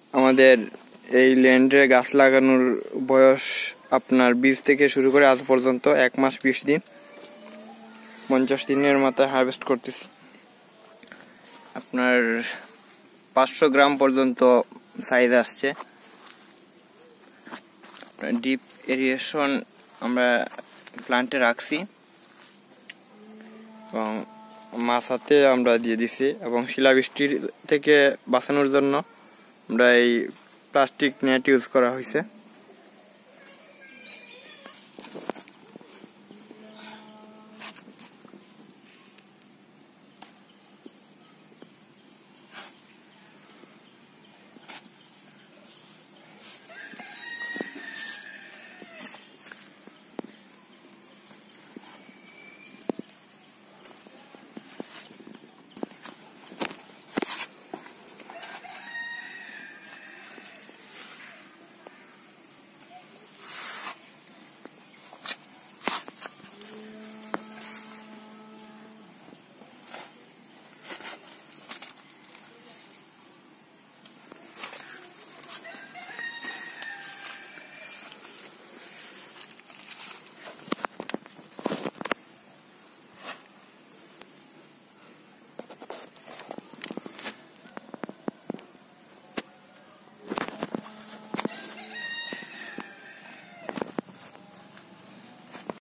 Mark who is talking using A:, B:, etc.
A: আমাদের এই ল্যান্ডে গাছ লাগানোর বয়স আপনার বীজ থেকে শুরু করে আজ পর্যন্ত 1 মাস 20 দিন, 50 দিনের মাথায় হারভেস্ট করতেছি। আপনার 500 গ্রাম পর্যন্ত সাইজ আসছে। ডিপ এরিয়েশন আমরা প্লান্টে রাখছি এবং মাছাতে আমরা দিয়ে দিছি, এবং শিলাবৃষ্টির থেকে বাঁচানোর জন্য আমরা এই প্লাস্টিক নেট ইউজ করা হয়েছে।